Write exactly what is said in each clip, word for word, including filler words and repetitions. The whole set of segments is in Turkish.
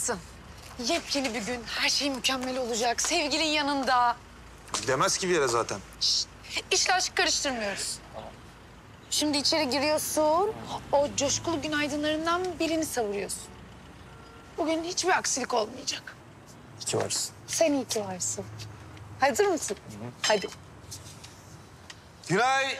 mısın? Yepyeni bir gün, her şey mükemmel olacak. Sevgilin yanında. Demez ki bir yere zaten. Şşt, işle aşk karıştırmıyoruz. Şimdi içeri giriyorsun, o coşkulu günaydınlarından birini savuruyorsun. Bugün hiçbir aksilik olmayacak. İyi ki varsın. Sen iyi ki varsın. Hazır mısın? Hı hı. Hadi. Günay.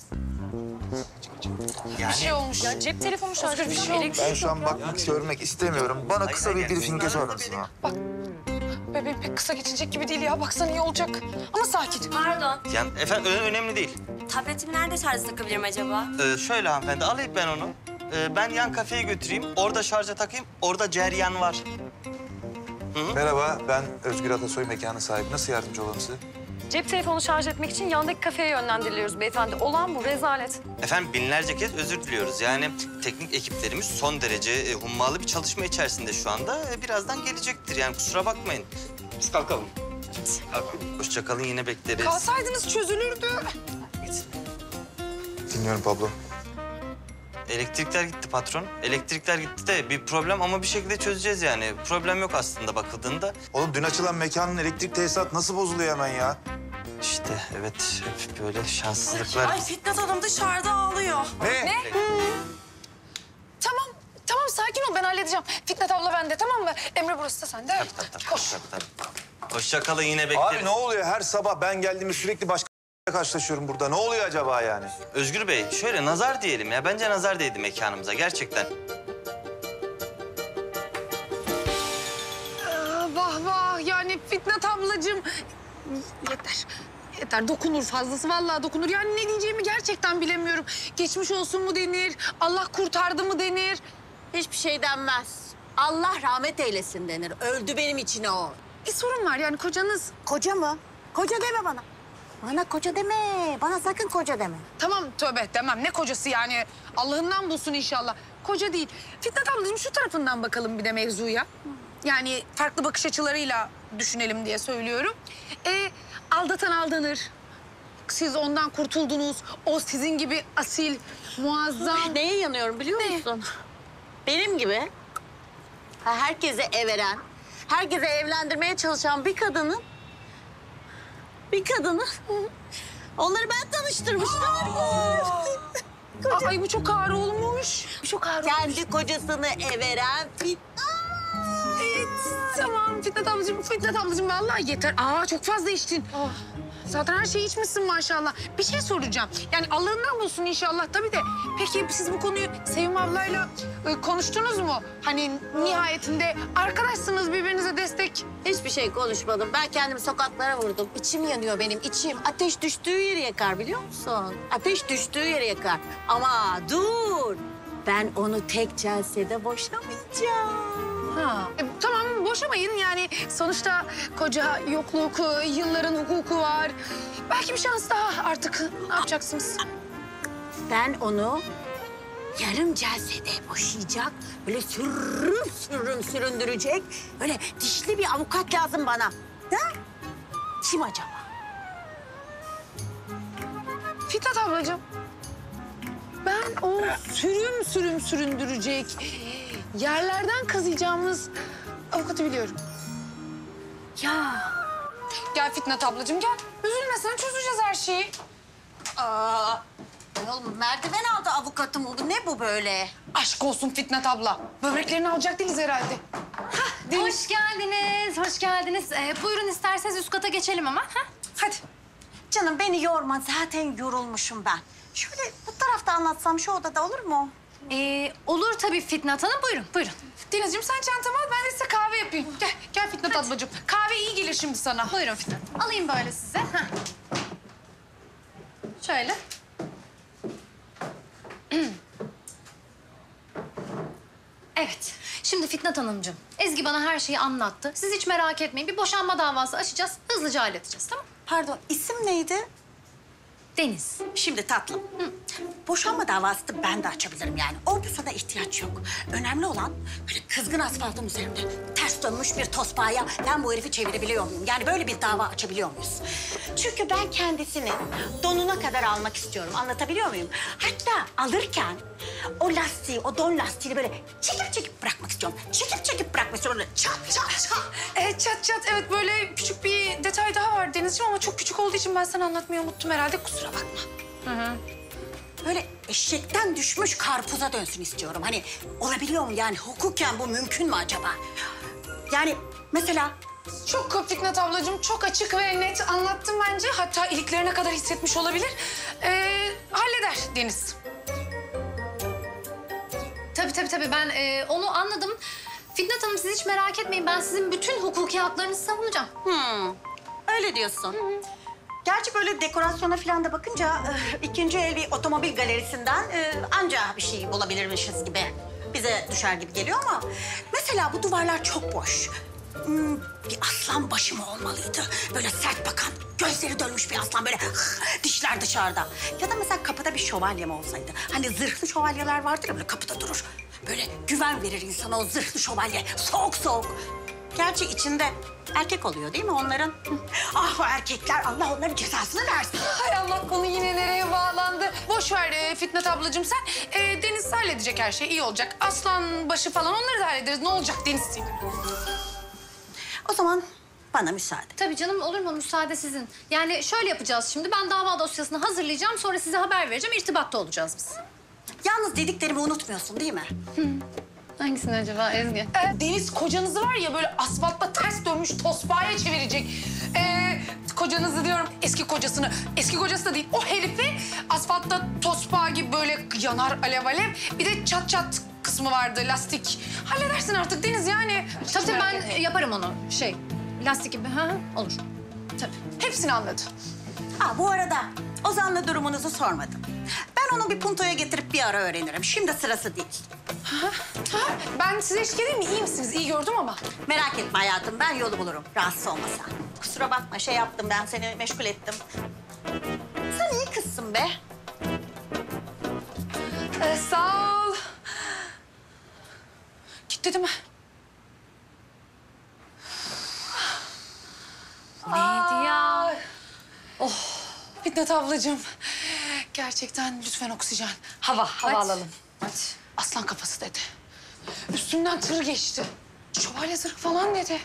Bir şey olmuş. Ya cep telefonu şarjı bir şey olmuş. Ben şu an bakmak, görmek istemiyorum. Bana kısa bir briefing geçer misin ha? Bak, bebeğim pek kısa geçecek gibi değil ya. Baksan iyi olacak. Ama sakin. Pardon, Yani efendim ö- önemli değil. tabletimi nerede şarja takabilirim acaba? Ee, şöyle hanımefendi alayım ben onu. Ee, ben yan kafeye götüreyim. Orada şarja takayım. Orada ceryan var. Merhaba, ben Özgür Atasoy, mekanın sahibi. Nasıl yardımcı olalım size? Cep telefonu şarj etmek için yandaki kafeye yönlendiriliyoruz beyefendi. Olan bu, rezalet. Efendim binlerce kez özür diliyoruz. Yani teknik ekiplerimiz son derece e, hummalı bir çalışma içerisinde şu anda. E, birazdan gelecektir yani kusura bakmayın. Biz kalkalım. Kalkalım. Hoşça kalın, yine bekleriz. Kalsaydınız çözülürdü. Dinliyorum Pablo. Elektrikler gitti patron. Elektrikler gitti de bir problem ama bir şekilde çözeceğiz yani. Problem yok aslında bakıldığında. Oğlum dün açılan mekanın elektrik tesisatı nasıl bozuluyor hemen ya? İşte evet hep böyle şanssızlıklar. Ay Fitnat Hanım dışarıda ağlıyor. Ne? Ne? Tamam, tamam sakin ol. Ben halledeceğim. Fitnat abla bende, tamam mı? Emre burası da sende. Tabii, tabii, tabii, Koş. tabii, tabii. Hoşça kalın, yine bekleriz. Abi ne oluyor? Her sabah ben geldiğimde sürekli başka karşılaşıyorum burada. Ne oluyor acaba yani? Özgür Bey, şöyle nazar diyelim ya. Bence nazar değdi mekanımıza gerçekten. Aa, vah vah, yani Fitnat ablacığım. Yeter. Yeter, dokunur fazlası. Vallahi dokunur. Yani ne diyeceğimi gerçekten bilemiyorum. Geçmiş olsun mu denir? Allah kurtardı mı denir? Hiçbir şey denmez. Allah rahmet eylesin denir. Öldü benim için o. Bir sorun var yani kocanız. Koca mı? Koca deme bana. Bana koca deme. Bana sakın koca deme. Tamam tövbe demem. Ne kocası yani? Allah'ından bulsun inşallah. Koca değil. Fitnat ablacığım şu tarafından bakalım bir de mevzuya. Yani farklı bakış açılarıyla düşünelim diye söylüyorum. Ee, aldatan aldanır. Siz ondan kurtuldunuz. O sizin gibi asil, muazzam... Neye yanıyorum biliyor Ne? musun? Benim gibi ha, herkese everen, herkese evlendirmeye çalışan bir kadının... Bir kadını... Onları ben tanıştırmıştım. Ay bu çok ağır olmuş. Bu çok ağır olmuş. Kendi kocasını everen Fitnat. Evet, tamam Fitnat ablacığım, Fitnat ablacığım vallahi yeter. Aa çok fazla içtin. Zaten her şeyi içmişsin maşallah. Bir şey soracağım. Yani Allah'ından bulsun inşallah tabii de. Peki siz bu konuyu Sevim ablayla e, konuştunuz mu? Hani nihayetinde arkadaşsınız, birbirinize destek. Hiçbir şey konuşmadım. Ben kendimi sokaklara vurdum. İçim yanıyor benim, içim. Ateş düştüğü yeri yakar biliyor musun? Ateş düştüğü yeri yakar. Ama dur. Ben onu tek celsede boşamayacağım. Ha. E, tamam boşamayın yani sonuçta koca yokluk, e, yılların hukuku var. Belki bir şans daha artık ne yapacaksınız? Ben onu yarım celsede boşayacak. Böyle sürüm sürüm süründürecek. Böyle dişli bir avukat lazım bana. Ha? Kim acaba? Fitnat ablacığım, ben o sürüm sürüm süründürecek, yerlerden kazıyacağımız avukatı biliyorum. Ya. Gel Fitnat ablacığım gel. Üzülme sen, çözeceğiz her şeyi. Aa. Ay oğlum merdiven aldı avukatım oldu. Ne bu böyle? Aşk olsun Fitnat abla. Böbreklerini alacak değiliz herhalde. Hoş geldiniz, hoş geldiniz. Ee, buyurun isterseniz üst kata geçelim ama. Ha? Hadi. Canım beni yorma. Zaten yorulmuşum ben. Şöyle bu tarafta anlatsam şu odada olur mu? Ee, olur tabii Fitnat Hanım. Buyurun, buyurun. Denizciğim sen çantamı al, ben de size kahve yapayım. Gel, gel Fitnat ablacığım. Kahve iyi gelir şimdi sana. Buyurun Fitnat. Alayım böyle size. Heh. Şöyle. Evet. Şimdi Fitnat Hanımcığım, Ezgi bana her şeyi anlattı. Siz hiç merak etmeyin. Bir boşanma davası açacağız. Hızlıca halledeceğiz, tamam mı? Pardon isim neydi? Deniz. Şimdi tatlım. Boşanma davası da ben de açabilirim yani. Orada sana ihtiyaç yok. Önemli olan böyle kızgın asfaltın üzerinde ters dönmüş bir tospaya ben bu herifi çevirebiliyor muyum? Yani böyle bir dava açabiliyor muyuz? Çünkü ben kendisini donuna kadar almak istiyorum. Anlatabiliyor muyum? Hatta alırken o lastiği, o don lastiğini böyle çekip çekip bırakmak istiyorum. Çekip çekip bırakmak istiyorum. Öyle çat çat çat. E, çat çat evet böyle küçük bir detay daha var Denizciğim ama çok küçük olduğu için ben sana anlatmayı unuttum herhalde kusura bakma. Böyle eşekten düşmüş karpuza dönsün istiyorum. Hani olabiliyor mu yani? Hukuken bu mümkün mü acaba? Yani mesela Çok Fitnat ablacığım çok açık ve net anlattım bence. Hatta iliklerine kadar hissetmiş olabilir. Ee, halleder Deniz. Tabii tabii tabii ben e, onu anladım. Fitnat Hanım siz hiç merak etmeyin. Ben sizin bütün hukuki haklarınızı savunacağım. hmm, öyle diyorsun. Gerçi böyle dekorasyona falan da bakınca e, ikinci el bir otomobil galerisinden e, anca bir şey bulabilirmişiz gibi bize düşer gibi geliyor ama mesela bu duvarlar çok boş. Hmm, bir aslan başı mı olmalıydı? Böyle sert bakan, gözleri dönmüş bir aslan böyle dişler dışarıda. Ya da mesela kapıda bir şövalye mi olsaydı? Hani zırhlı şövalyeler vardır ya böyle kapıda durur. Böyle güven verir insana o zırhlı şövalye. Soğuk soğuk. Gerçi içinde erkek oluyor değil mi onların? Ah o erkekler Allah onların cezasını versin. Hay Allah konu yine nereye bağlandı? Boş ver e, Fitnat ablacığım sen. E, Deniz halledecek her şey iyi olacak. Aslan başı falan onları da hallederiz. Ne olacak Denizciğim? O zaman bana müsaade. Tabii canım olur mu? Müsaade sizin. Yani şöyle yapacağız şimdi. Ben dava dosyasını hazırlayacağım. Sonra size haber vereceğim. İrtibatta olacağız biz. Yalnız dediklerimi unutmuyorsun değil mi? Hangisini acaba Ezgi? E, Deniz kocanızı var ya böyle asfaltta ters dönmüş tospaya çevirecek. E, kocanızı diyorum eski kocasını. Eski kocası da değil o herifi asfaltta tospa gibi böyle yanar alev alev. Bir de çat çat kısmı vardı lastik. Halledersin artık Deniz yani. Tabii tabii Merak ben etme. yaparım onu. Şey lastik gibi. Ha, olur. Tabii. Hepsini anladım. Ha bu arada Ozan'la durumunuzu sormadım. Ben onu bir puntoya getirip bir ara öğrenirim. Şimdi sırası değil. Ha, ben size eşlik edeyim mi? İyi misiniz? İyi gördüm ama. Merak etme hayatım ben yolu bulurum. Rahatsız olmasa. Kusura bakma şey yaptım ben seni meşgul ettim. Sen iyi kızsın be. Ee, sağ ol. Gitti değil mi? Neydi ya? Fitnat ablacığım. Gerçekten lütfen oksijen. Hava, hava Hadi. alalım. Hadi. Aslan kafası dedi. Üstünden tır geçti. Şövalye zırh falan dedi.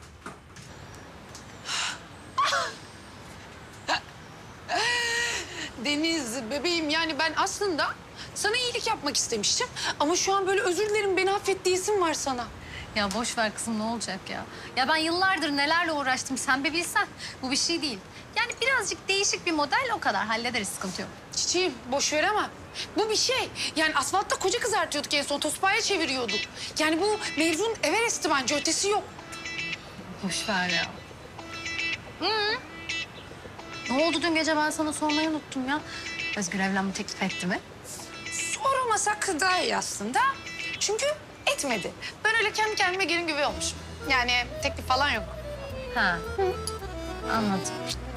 Deniz bebeğim yani ben aslında sana iyilik yapmak istemiştim. Ama şu an böyle özür dilerim beni affet diyesim var sana. Ya boş ver kızım ne olacak ya? Ya ben yıllardır nelerle uğraştım sen bir bilsen. Bu bir şey değil. Yani birazcık değişik bir model o kadar hallederiz sıkıntı yok. Çiçeğim boş ver ama bu bir şey. Yani asfaltta koca kızartıyorduk en son tospaya çeviriyorduk. Yani bu mevzunun Everest'i bence ötesi yok. Boş ver ya. Hı. Ne oldu dün gece ben sana sormayı unuttum ya. Özgür evlenme teklif etti mi? Sormasak daha iyi aslında. Çünkü etmedi. Ben öyle kendi kendime gelin gibi olmuşum. Yani teklif falan yok. Ha. Anladım.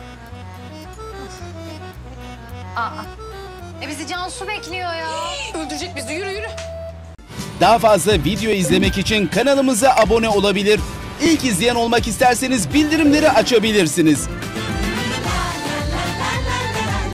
Aa. E bizi Cansu bekliyor ya. Öldürecek bizi yürü yürü. Daha fazla video izlemek için kanalımıza abone olabilir. İlk izleyen olmak isterseniz bildirimleri açabilirsiniz.